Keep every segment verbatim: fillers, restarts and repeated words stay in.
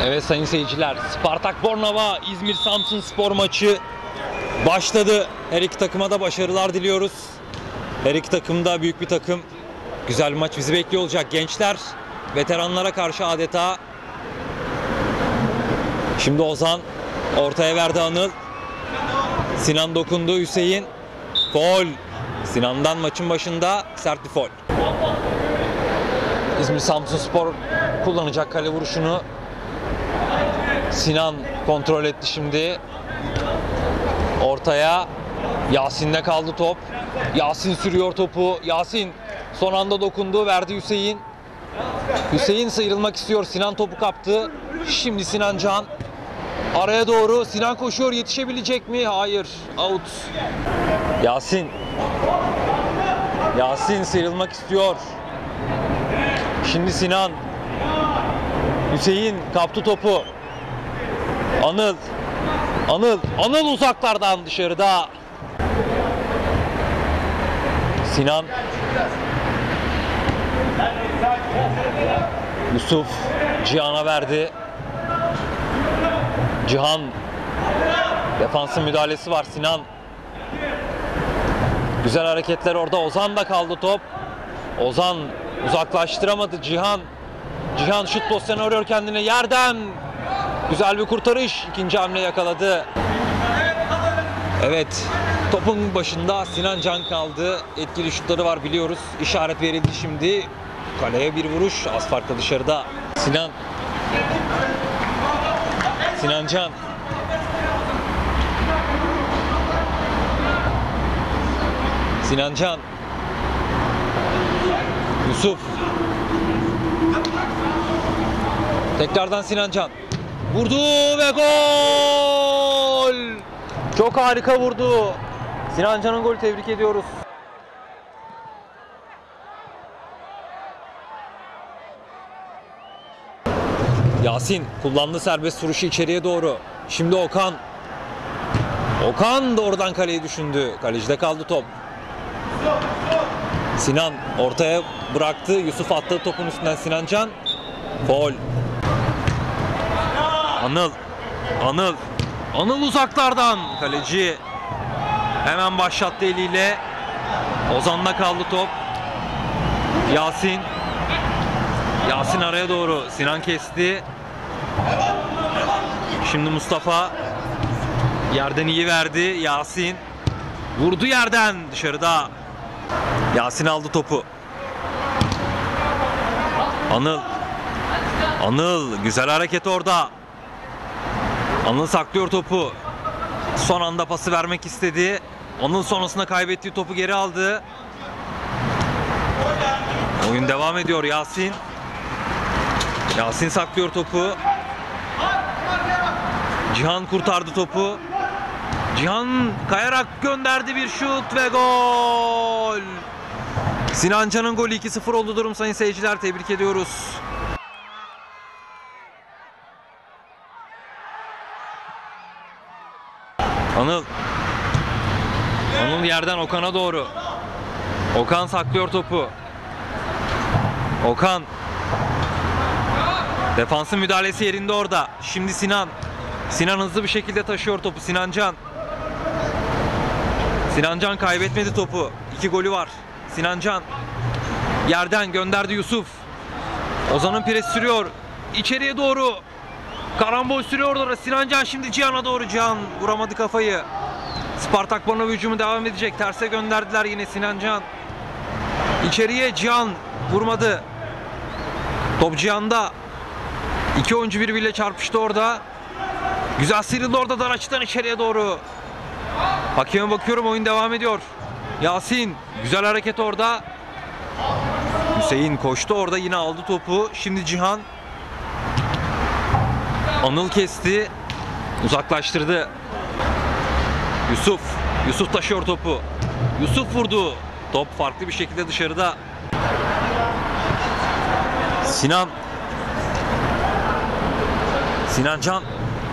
Evet sayın seyirciler, Spartak Bornova İzmir Samsunspor maçı başladı. Her iki takıma da başarılar diliyoruz. Her iki takım da büyük bir takım. Güzel bir maç bizi bekliyor olacak. Gençler veteranlara karşı adeta. Şimdi Ozan ortaya verdi, Anıl. Sinan dokundu, Hüseyin. Faul. Sinan'dan maçın başında sert bir faul. İzmir Samsunspor kullanacak kale vuruşunu. Sinan kontrol etti şimdi. Ortaya. Yasin'de kaldı top. Yasin sürüyor topu. Yasin son anda dokundu. Verdi Hüseyin. Hüseyin sıyrılmak istiyor. Sinan topu kaptı. Şimdi Sinan Can. Araya doğru. Sinan koşuyor. Yetişebilecek mi? Hayır. Out. Yasin. Yasin sıyrılmak istiyor. Şimdi Sinan. Hüseyin kaptı topu. Anıl. Anıl. Anıl uzaklardan dışarıda. Sinan. Yusuf Cihan'a verdi. Cihan. Defansın müdahalesi var. Sinan. Güzel hareketler orada. Ozan da kaldı top. Ozan uzaklaştıramadı. Cihan. Cihan şut pozisyonu arıyor kendine. Yerden. Güzel bir kurtarış. İkinci hamle yakaladı. Evet. Topun başında Sinan Can kaldı. Etkili şutları var biliyoruz. İşaret verildi şimdi. Kaleye bir vuruş. Az farklı dışarıda. Sinan. Sinan Can. Sinan Can. Yusuf. Tekrardan Sinan Can. Vurdu ve gol! Çok harika vurdu. Sinan Can'ın golü, tebrik ediyoruz. Yasin kullandı serbest vuruşu içeriye doğru. Şimdi Okan. Okan da oradan kaleye düşündü. Kalecide kaldı top. Sinan ortaya bıraktı. Yusuf attığı topun üstünden Sinan Can. Faul. Anıl. Anıl. Anıl uzaklardan. Kaleci hemen başlattı eliyle. Ozan'da kaldı top. Yasin. Yasin araya doğru. Sinan kesti. Şimdi Mustafa. Yerden iyi verdi. Yasin. Vurdu yerden dışarıda. Yasin aldı topu. Anıl. Anıl. Güzel hareket orada. Anıl saklıyor topu. Son anda pası vermek istedi. Anıl sonrasında kaybettiği topu geri aldı. Oyun devam ediyor. Yasin. Yasin saklıyor topu. Cihan kurtardı topu. Cihan kayarak gönderdi, bir şut ve gol. Sinan Can'ın golü. iki sıfır oldu durum sayın seyirciler. Tebrik ediyoruz. Anıl. Anıl yerden Okan'a doğru. Okan saklıyor topu. Okan. Defansın müdahalesi yerinde orada. Şimdi Sinan. Sinan hızlı bir şekilde taşıyor topu. Sinan Can. Sinan Can kaybetmedi topu. İki golü var. Sinan Can. Yerden gönderdi Yusuf. Ozan'ın pres sürüyor. İçeriye doğru. Karambol sürüyor orada. Sinan Can şimdi Cihan'a doğru. Cihan vuramadı kafayı. Spartak Bornova hücumu devam edecek. Terse gönderdiler yine Sinan Can. İçeriye Cihan vurmadı. Top Cihan'da. İki oyuncu birbiriyle çarpıştı orada. Güzel sıyrıldı orada dar açıdan içeriye doğru. Hakeme bakıyorum, oyun devam ediyor. Yasin güzel hareket orada. Hüseyin koştu orada, yine aldı topu. Şimdi Cihan. Anıl kesti. Uzaklaştırdı. Yusuf. Yusuf taşıyor topu. Yusuf vurdu. Top farklı bir şekilde dışarıda. Sinan. Sinan Can.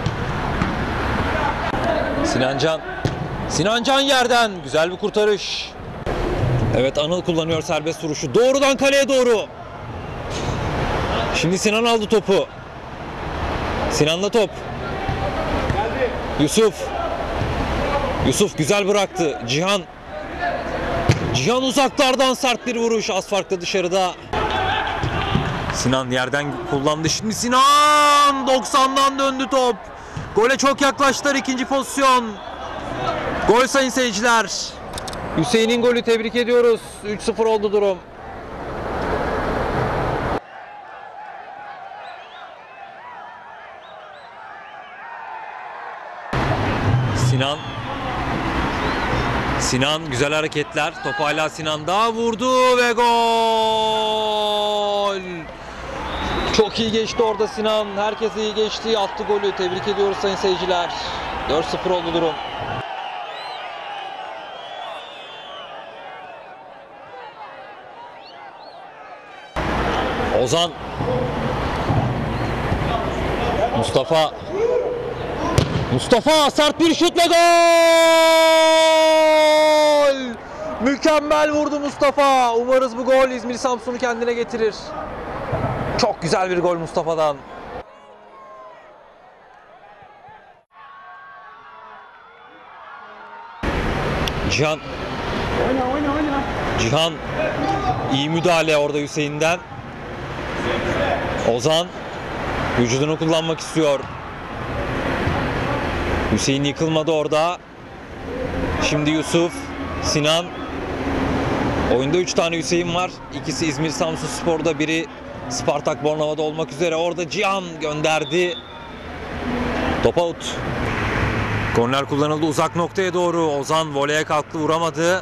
Sinan Can. Sinan Can yerden. Güzel bir kurtarış. Evet, Anıl kullanıyor serbest vuruşu. Doğrudan kaleye doğru. Şimdi Sinan aldı topu. Sinan'da top. Yusuf. Yusuf güzel bıraktı. Cihan. Cihan uzaklardan sert bir vuruş. Az farklı dışarıda. Sinan yerden kullandı. Şimdi Sinan doksandan döndü top. Gole çok yaklaştılar, ikinci pozisyon. Gol sayın seyirciler. Hüseyin'in golü, tebrik ediyoruz. üç sıfır oldu durum. Sinan. Sinan güzel hareketler. Top hala Sinan'da, vurdu ve gol. Çok iyi geçti orada Sinan. Herkes iyi geçti. Attı golü. Tebrik ediyoruz sayın seyirciler. dört sıfır oldu durum. Ozan. Mustafa. Mustafa sert bir şutla gol! Mükemmel vurdu Mustafa. Umarız bu gol İzmir Samsun'u kendine getirir. Çok güzel bir gol Mustafa'dan. Cihan. Oyna oyna oyna. Cihan. İyi müdahale orada Hüseyin'den. Ozan vücudunu kullanmak istiyor. Hüseyin yıkılmadı orada. Şimdi Yusuf, Sinan. Oyunda üç tane Hüseyin var. İkisi İzmir Samsunspor'da, biri Spartak Bornova'da olmak üzere. Orada Cihan gönderdi. Top out. Korner kullanıldı uzak noktaya doğru. Ozan voleye kalktı, vuramadı.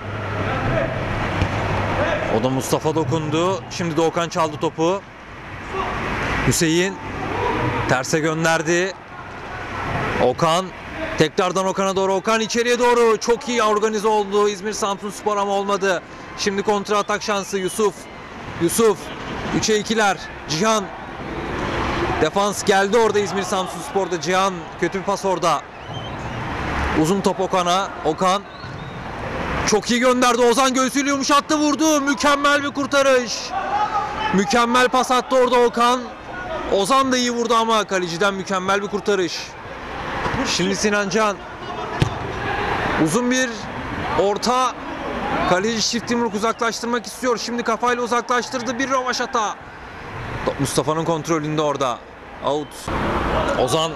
O da Mustafa dokundu. Şimdi Doğukan çaldı topu. Hüseyin terse gönderdi. Okan. Tekrardan Okan'a doğru. Okan içeriye doğru. Çok iyi organize oldu İzmir Samsunspor ama olmadı. Şimdi kontra atak şansı Yusuf. Yusuf. üçe ikiler. Cihan. Defans geldi orada İzmir Samsunspor'da. Cihan kötü bir pas orada. Uzun top Okan'a. Okan. Çok iyi gönderdi. Ozan göğsüyle yumuşattı, vurdu. Mükemmel bir kurtarış. Mükemmel pas attı orada Okan. Ozan da iyi vurdu ama kaleciden mükemmel bir kurtarış. Şimdi Sinan Can. Uzun bir orta. Kaleci çift yumruk uzaklaştırmak istiyor. Şimdi kafayla uzaklaştırdı. Bir rövaşata. Mustafa'nın kontrolünde orada. Out. Ozan.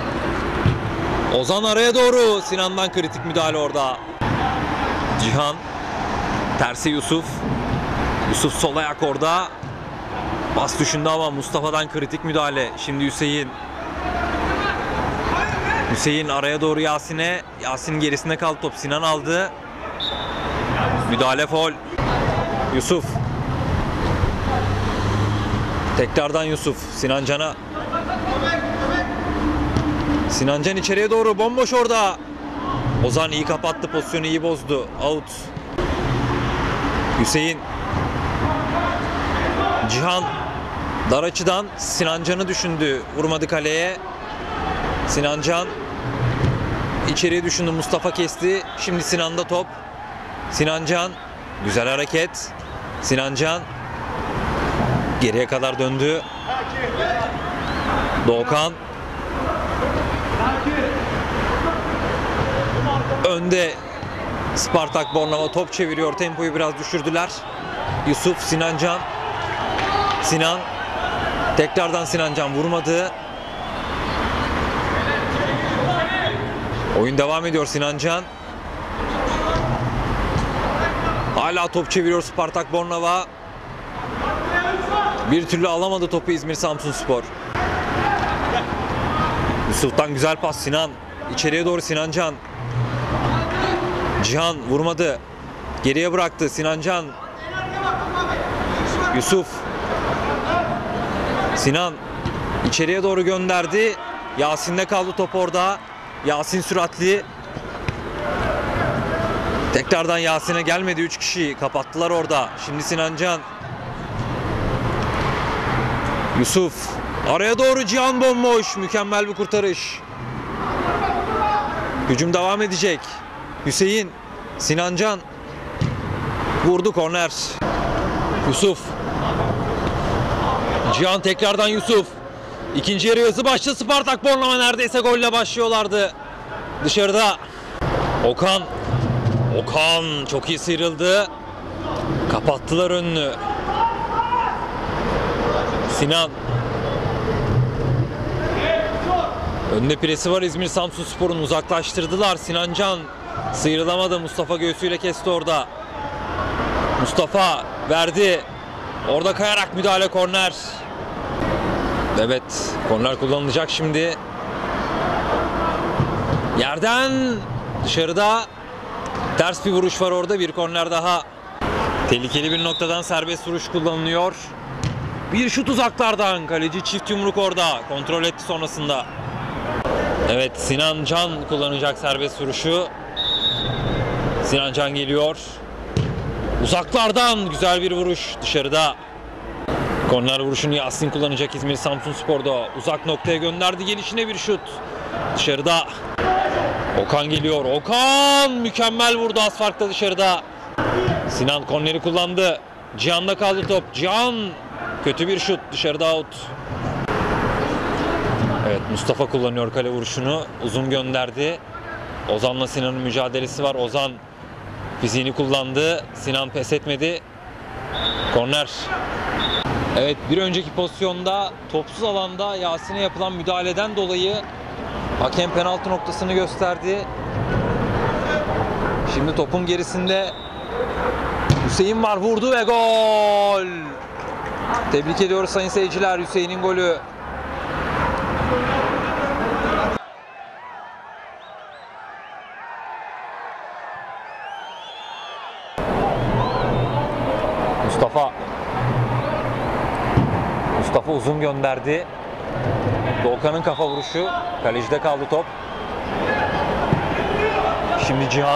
Ozan araya doğru. Sinan'dan kritik müdahale orada. Cihan. Tersi Yusuf. Yusuf sol ayak orada. Bas düşündü ama Mustafa'dan kritik müdahale. Şimdi Hüseyin. Hüseyin araya doğru Yasin'e. Yasin gerisinde kaldı top. Sinan aldı. Müdahale faul. Yusuf. Tekrardan Yusuf. Sinan Can'a. Sinan Can içeriye doğru. Bomboş orada. Ozan iyi kapattı. Pozisyonu iyi bozdu. Out. Hüseyin. Cihan. Dar açıdan Sinan Can'ı düşündü. Vurmadı kaleye. Sinan Can. İçeriye düşündü. Mustafa kesti. Şimdi Sinan'da top. Sinan Can. Güzel hareket. Sinan Can. Geriye kadar döndü. Doğukan. Önde Spartak Bornova top çeviriyor. Tempoyu biraz düşürdüler. Yusuf, Sinan Can. Sinan. Tekrardan Sinan Can vurmadı. Oyun devam ediyor. Sinan Can. Hala top çeviriyor Spartak Bornova. Bir türlü alamadı topu İzmir Samsunspor. Yusuf'tan güzel pas Sinan. İçeriye doğru Sinan Can. Cihan vurmadı. Geriye bıraktı Sinan Can. Yusuf. Sinan içeriye doğru gönderdi. Yasin'de kaldı top orada. Yasin süratli. Tekrardan Yasin'e gelmedi. üç kişi kapattılar orada. Şimdi Sinan Can. Yusuf. Araya doğru Cihan bomboş. Mükemmel bir kurtarış. Hücum devam edecek. Hüseyin. Sinan Can. Vurdu korner. Yusuf. Cihan tekrardan Yusuf. İkinci yarı hızlı başladı. Spartak Bornova neredeyse golle başlıyorlardı. Dışarıda Okan. Okan çok iyi sıyrıldı. Kapattılar önünü. Sinan. Önünde presi var İzmir Samsunspor'un, uzaklaştırdılar. Sinancan sıyrılamadı. Mustafa göğsüyle kesti orada. Mustafa verdi. Orada kayarak müdahale, korner. Evet, korner kullanılacak şimdi. Yerden dışarıda ters bir vuruş var orada, bir korner daha. Tehlikeli bir noktadan serbest vuruş kullanılıyor. Bir şut uzaklardan, kaleci çift yumruk orada, kontrol etti sonrasında. Evet, Sinan Can kullanacak serbest vuruşu. Sinan Can geliyor. Uzaklardan güzel bir vuruş dışarıda. Korner vuruşunu Yasin kullanacak İzmir Samsunspor'da. Uzak noktaya gönderdi, gelişine bir şut. Dışarıda. Okan geliyor. Okan mükemmel vurdu, az farkla dışarıda. Sinan korneri kullandı. Cihan'da kaldı top. Cihan kötü bir şut, dışarıda out. Evet, Mustafa kullanıyor kale vuruşunu. Uzun gönderdi. Ozan'la Sinan'ın mücadelesi var. Ozan fiziğini kullandı. Sinan pes etmedi. Korner. Evet, bir önceki pozisyonda topsuz alanda Yasin'e yapılan müdahaleden dolayı hakem penaltı noktasını gösterdi. Şimdi topun gerisinde Hüseyin var, vurdu ve gol. Tebrik ediyoruz sayın seyirciler, Hüseyin'in golü. Mustafa Mustafa uzun gönderdi. Doğukan'ın kafa vuruşu. Kalecide kaldı top. Şimdi Cihan.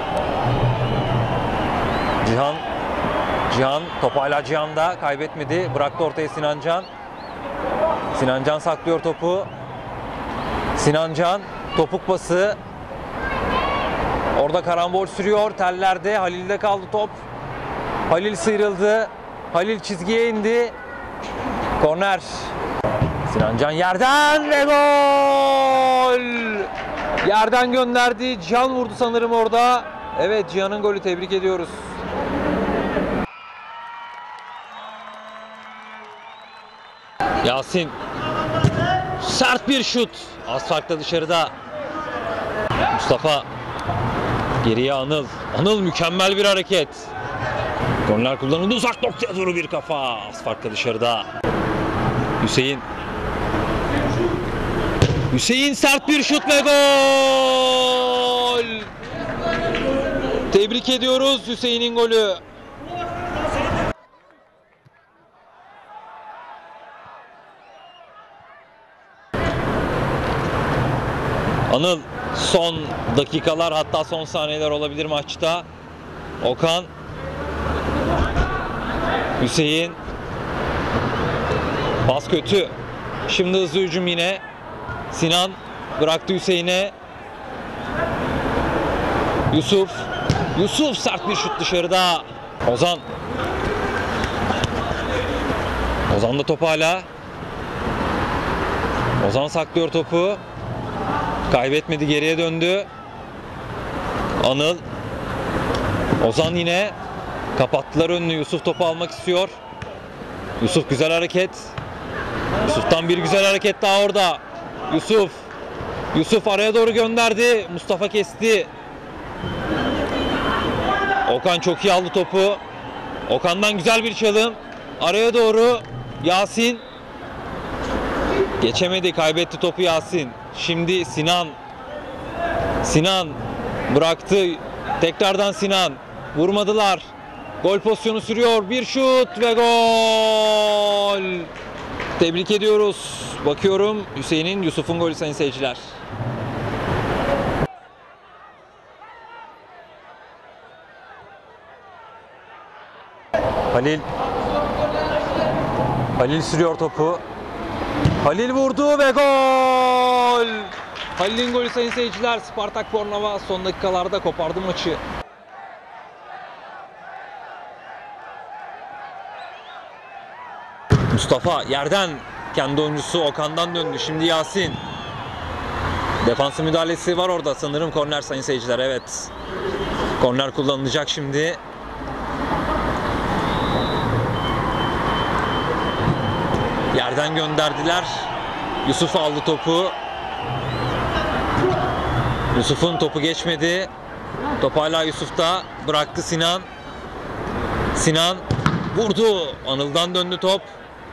Cihan. Cihan. Top hala Cihan'da. Kaybetmedi. Bıraktı ortaya Sinancan. Sinancan saklıyor topu. Sinancan. Topuk pası. Orada karambol sürüyor. Tellerde. Halil'de kaldı top. Halil sıyrıldı. Halil çizgiye indi. Korner. Sinancan yerden ve gol! Yerden gönderdi. Cihan vurdu sanırım orada. Evet, Cihan'ın golü, tebrik ediyoruz. Yasin. Sert bir şut. Az farkla dışarıda. Mustafa. Geriye Anıl. Anıl mükemmel bir hareket. Korner kullanıldı. Uzak noktaya doğru bir kafa. Az farkla dışarıda. Hüseyin. Hüseyin sert bir şut ve gol. Tebrik ediyoruz Hüseyin'in golü. Anıl, son dakikalar, hatta son saniyeler olabilir maçta. Okan. Hüseyin. Pas kötü. Şimdi hızlı hücum yine. Sinan bıraktı Hüseyin'e. Yusuf. Yusuf sert bir şut dışarıda. Ozan. Ozan da top hala. Ozan saklıyor topu. Kaybetmedi, geriye döndü. Anıl. Ozan yine. Kapattılar önünü. Yusuf topu almak istiyor. Yusuf güzel hareket. Yusuf'tan bir güzel hareket daha orada. Yusuf. Yusuf araya doğru gönderdi. Mustafa kesti. Okan çok iyi aldı topu. Okan'dan güzel bir çalım. Araya doğru Yasin. Geçemedi, kaybetti topu Yasin. Şimdi Sinan. Sinan bıraktı. Tekrardan Sinan. Vurmadılar. Gol pozisyonu sürüyor. Bir şut ve gol. Tebrik ediyoruz. Bakıyorum Hüseyin'in, Yusuf'un golü sayın seyirciler. Halil. Halil sürüyor topu. Halil vurdu ve gol. Halil'in golü sayın seyirciler. Spartak Bornova son dakikalarda kopardı maçı. Mustafa yerden Kendi oyuncusu Okan'dan döndü. Şimdi Yasin. Defansın müdahalesi var orada sanırım, korner sayın seyirciler. Evet. Korner kullanılacak şimdi. Yerden gönderdiler. Yusuf aldı topu. Yusuf'un topu geçmedi. Top hala Yusuf'ta. Bıraktı Sinan. Sinan vurdu. Anıl'dan döndü top.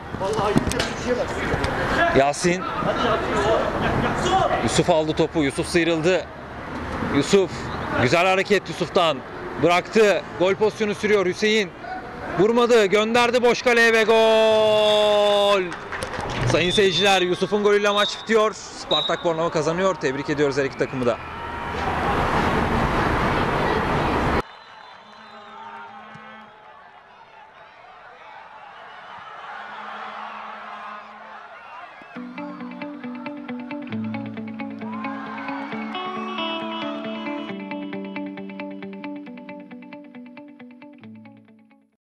Yasin. Yusuf aldı topu. Yusuf sıyrıldı. Yusuf. Güzel hareket Yusuf'tan. Bıraktı. Gol pozisyonu sürüyor Hüseyin. Vurmadı. Gönderdi boş kaleye ve gol. Sayın seyirciler, Yusuf'un golüyle maç bitiyor. Spartak Bornova kazanıyor. Tebrik ediyoruz her iki takımı da.